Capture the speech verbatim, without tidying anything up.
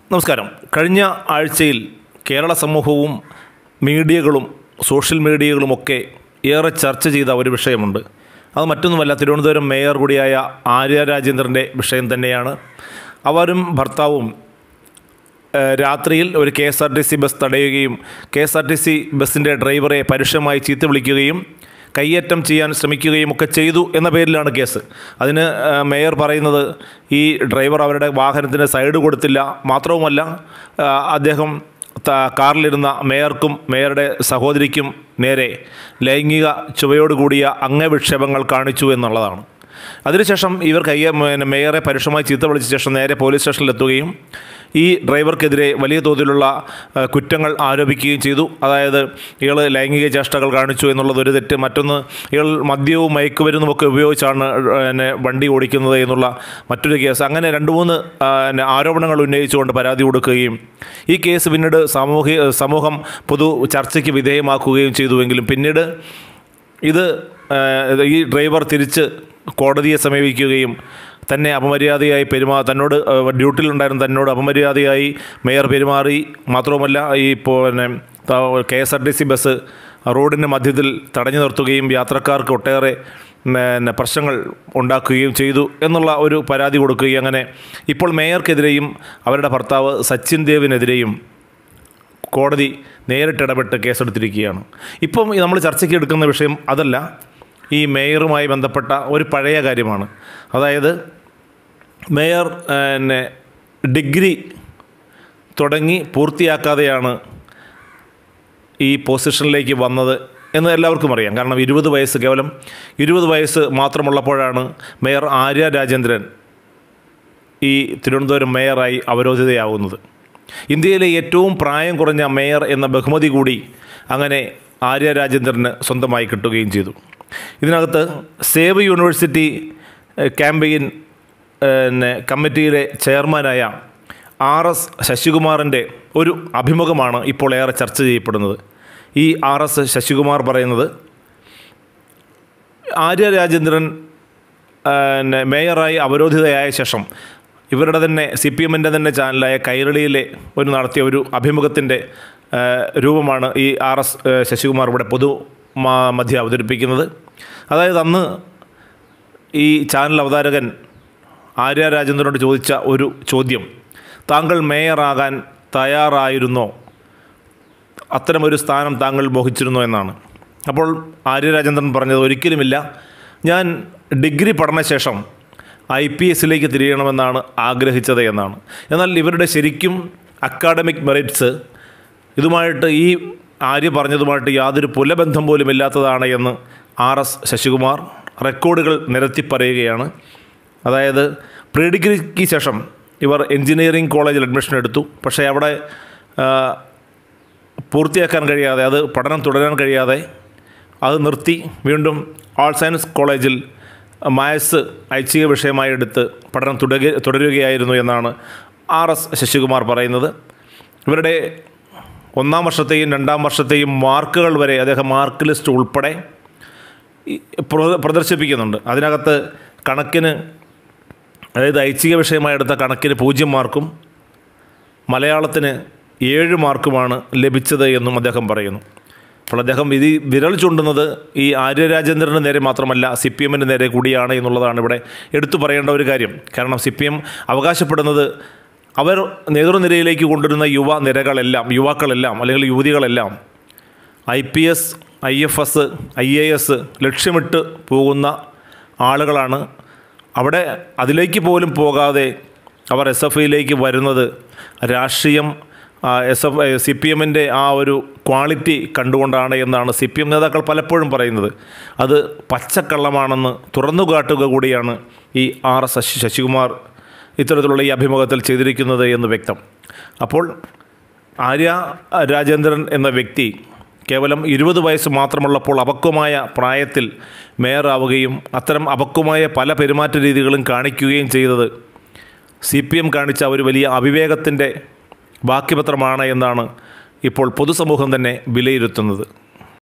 നമസ്കാരം. കഴിഞ്ഞ ആഴ്ചയിൽ കേരള സമൂഹവും മീഡിയകളും സോഷ്യൽ മീഡിയകളുമൊക്കെ ഏറെ ചർച്ച ചെയ്ത ഒരു വിഷയമുണ്ട്. അത് മറ്റൊന്നുമല്ല, തിരുവനന്തപുരം മേയർ കൂടിയായ ആര്യ രാജേന്ദ്രൻ്റെ വിഷയം തന്നെയാണ്. അവരും ഭർത്താവും രാത്രിയിൽ ഒരു K S R T C bus തടയുകയും K S R T C ബസ്സിൻ്റെ ഡ്രൈവറെ പരുഷമായി ചീത്ത വിളിക്കുകയും കയ്യേറ്റം ചെയ്യാൻ ശ്രമിക്കുകയും ഒക്കെ ചെയ്തു എന്ന പേരിലാണ് കേസ്. അതിന് മേയർ പറയുന്നത് ഈ ഡ്രൈവർ അവരുടെ വാഹനത്തിന് സൈഡ് കൊടുത്തില്ല, മാത്രവുമല്ല അദ്ദേഹം കാറിലിരുന്ന മേയർക്കും മേയറുടെ സഹോദരിക്കും നേരെ ലൈംഗിക ചുവയോടുകൂടിയ അംഗവിക്ഷേപങ്ങൾ കാണിച്ചു എന്നുള്ളതാണ്. അതിനുശേഷം ഇവർ കയ്യ മേയറെ പരുഷമായി ചീത്ത വിളിച്ച ശേഷം നേരെ പോലീസ് സ്റ്റേഷനിലെത്തുകയും ഈ ഡ്രൈവർക്കെതിരെ വലിയ തോതിലുള്ള കുറ്റങ്ങൾ ആരോപിക്കുകയും ചെയ്തു. അതായത് ഇയാൾ ലൈംഗിക ചേഷ്ടകൾ കാണിച്ചു എന്നുള്ളത് ഒരു തെറ്റ്, മറ്റൊന്ന് ഇയാൾ മദ്യവും മയക്കുമരുന്നുമൊക്കെ ഉപയോഗിച്ചാണ് എന്നെ വണ്ടി ഓടിക്കുന്നത് എന്നുള്ള മറ്റൊരു കേസ്. അങ്ങനെ രണ്ട് മൂന്ന് ആരോപണങ്ങൾ ഉന്നയിച്ചുകൊണ്ട് പരാതി കൊടുക്കുകയും ഈ കേസ് പിന്നീട് സാമൂഹ്യ സമൂഹം പൊതു ചർച്ചയ്ക്ക് വിധേയമാക്കുകയും ചെയ്തുവെങ്കിലും പിന്നീട് ഇത് ഈ ഡ്രൈവർ തിരിച്ച് കോടതിയെ സമീപിക്കുകയും തന്നെ അപമര്യാദയായി പെരുമാ തന്നോട് ഡ്യൂട്ടിയിലുണ്ടായിരുന്ന തന്നോട് അപമര്യാദയായി മേയർ പെരുമാറി, മാത്രവുമല്ല ഈ പിന്നെ K S R T C bus റോഡിൻ്റെ മധ്യത്തിൽ തടഞ്ഞു നിർത്തുകയും യാത്രക്കാർക്ക് ഒട്ടേറെ പിന്നെ പ്രശ്നങ്ങൾ ഉണ്ടാക്കുകയും ചെയ്തു എന്നുള്ള ഒരു പരാതി കൊടുക്കുകയും അങ്ങനെ ഇപ്പോൾ മേയർക്കെതിരെയും അവരുടെ ഭർത്താവ് സച്ചിൻ ദേവിനെതിരെയും കോടതി നേരിട്ടിടപെട്ട് കേസെടുത്തിരിക്കുകയാണ്. ഇപ്പം നമ്മൾ ചർച്ചയ്ക്ക് എടുക്കുന്ന വിഷയം അതല്ല, ഈ മേയറുമായി ബന്ധപ്പെട്ട ഒരു പഴയ കാര്യമാണ്. അതായത് മേയർ പിന്നെ ഡിഗ്രി തുടങ്ങി പൂർത്തിയാക്കാതെയാണ് ഈ പൊസിഷനിലേക്ക് വന്നത് എന്ന് എല്ലാവർക്കും അറിയാം. കാരണം ഇരുപത് വയസ്സ് കേവലം ഇരുപത് വയസ്സ് മാത്രമുള്ളപ്പോഴാണ് മേയർ ആര്യ രാജേന്ദ്രൻ ഈ തിരുവനന്തപുരം മേയറായി അവരോധിതയാവുന്നത്. ഇന്ത്യയിലെ ഏറ്റവും പ്രായം കുറഞ്ഞ മേയർ എന്ന ബഹുമതി കൂടി അങ്ങനെ ആര്യ രാജേന്ദ്രന് സ്വന്തമായി കിട്ടുകയും ചെയ്തു. ഇതിനകത്ത് സേവ് യൂണിവേഴ്സിറ്റി ക്യാമ്പയിൻ പിന്നെ കമ്മിറ്റിയിലെ ചെയർമാനായ ആർ എസ് ശശികുമാറിൻ്റെ ഒരു അഭിമുഖമാണ് ഇപ്പോൾ ഏറെ ചർച്ച ചെയ്യപ്പെടുന്നത്. ഈ ആർ എസ് ശശികുമാർ പറയുന്നത് ആര്യ രാജേന്ദ്രൻ പിന്നെ മേയറായി അവരോധിതയായ ശേഷം ഇവരുടെ തന്നെ സി പി എമ്മിൻ്റെ തന്നെ ചാനലായ കൈരളിയിലെ ഒരു നടത്തിയ ഒരു അഭിമുഖത്തിൻ്റെ രൂപമാണ് ഈ ആർ എസ് ശശികുമാർ ഇവിടെ പൊതു മധ്യ അവതരിപ്പിക്കുന്നത്. അതായത് അന്ന് ഈ ചാനൽ അവതാരകൻ ആര്യ രാജേന്ദ്രനോട് ചോദിച്ച ഒരു ചോദ്യം, താങ്കൾ മേയറാകാൻ തയ്യാറായിരുന്നോ, അത്തരമൊരു സ്ഥാനം താങ്കൾ മോഹിച്ചിരുന്നോ എന്നാണ്. അപ്പോൾ ആര്യ രാജേന്ദ്രൻ പറഞ്ഞത് ഒരിക്കലുമില്ല, ഞാൻ ഡിഗ്രി പഠനശേഷം ഐ പി എസിലേക്ക് തിരിയണമെന്നാണ് ആഗ്രഹിച്ചത് എന്നാണ്. എന്നാൽ ഇവരുടെ ശരിക്കും അക്കാഡമിക് മെറിറ്റ്സ് ഇതുമായിട്ട് ഈ ആര്യ പറഞ്ഞതുമായിട്ട് യാതൊരു പുലബന്ധം പോലും ഇല്ലാത്തതാണ് എന്ന് ആർ എസ് ശശികുമാർ റെക്കോർഡുകൾ നിരത്തി പറയുകയാണ്. അതായത് പ്രീ ഡിഗ്രിക്ക് ശേഷം ഇവർ എൻജിനീയറിംഗ് കോളേജിൽ അഡ്മിഷൻ എടുത്തു. പക്ഷേ അവിടെ പൂർത്തിയാക്കാൻ കഴിയാതെ, അത് പഠനം തുടരാൻ കഴിയാതെ അത് നിർത്തി വീണ്ടും ആൾ സയൻസ് കോളേജിൽ മാത്സ് ഐച്ഛിക വിഷയമായി എടുത്ത് പഠനം തുടരുക തുടരുകയായിരുന്നു എന്നാണ് ആർ എസ് ശശികുമാർ പറയുന്നത്. ഇവരുടെ ഒന്നാം വർഷത്തെയും രണ്ടാം വർഷത്തെയും മാർക്കുകൾ വരെ അദ്ദേഹം മാർക്ക് ലിസ്റ്റ് ഉൾപ്പെടെ പ്രദർശിപ്പിക്കുന്നുണ്ട്. അതിനകത്ത് കണക്കിന്, അതായത് ഐച്ഛിക വിഷയമായി എടുത്ത കണക്കിന് പൂജ്യം മാർക്കും മലയാളത്തിന് ഏഴ് മാർക്കുമാണ് ലഭിച്ചത് എന്നും അദ്ദേഹം പറയുന്നു. അപ്പോൾ അദ്ദേഹം ഇത് വിരൽ ചൂണ്ടുന്നത് ഈ ആര്യ രാജേന്ദ്രന് നേരെ മാത്രമല്ല സി പി എമ്മിൻ്റെ നേരെ കൂടിയാണ് എന്നുള്ളതാണ് ഇവിടെ എടുത്തു പറയേണ്ട ഒരു കാര്യം. കാരണം സി പി എം അവകാശപ്പെടുന്നത് അവർ നേതൃനിരയിലേക്ക് കൊണ്ടുവരുന്ന യുവ നിരകളെല്ലാം യുവാക്കളെല്ലാം അല്ലെങ്കിൽ യുവതികളെല്ലാം I P S I F S I A S ലക്ഷ്യമിട്ട് പോകുന്ന ആളുകളാണ്. അവിടെ അതിലേക്ക് പോലും പോകാതെ അവർ എസ് എഫ് ഐയിലേക്ക് വരുന്നത് രാഷ്ട്രീയം എസ് എഫ് സി പി എമ്മിൻ്റെ ആ ഒരു ക്വാളിറ്റി കണ്ടുകൊണ്ടാണ് എന്നാണ് സി പി എം നേതാക്കൾ പലപ്പോഴും പറയുന്നത്. അത് പച്ചക്കള്ളമാണെന്ന് തുറന്നു കാട്ടുക കൂടിയാണ് ഈ ആർ എസ് ശശികുമാർ ഇത്തരത്തിലുള്ള ഈ അഭിമുഖത്തിൽ ചെയ്തിരിക്കുന്നത് എന്ന് വ്യക്തം. അപ്പോൾ ആര്യ രാജേന്ദ്രൻ എന്ന വ്യക്തി കേവലം ഇരുപത് വയസ്സ് മാത്രമുള്ളപ്പോൾ അപക്വമായ പ്രായത്തിൽ മേയറാവുകയും അത്തരം അപക്വമായ പല പെരുമാറ്റ രീതികളും കാണിക്കുകയും ചെയ്തത് സി പി എം കാണിച്ച ഒരു വലിയ അവിവേകത്തിൻ്റെ ബാക്കിപത്രമാണ് എന്നാണ് ഇപ്പോൾ പൊതുസമൂഹം തന്നെ വിലയിരുത്തുന്നത്.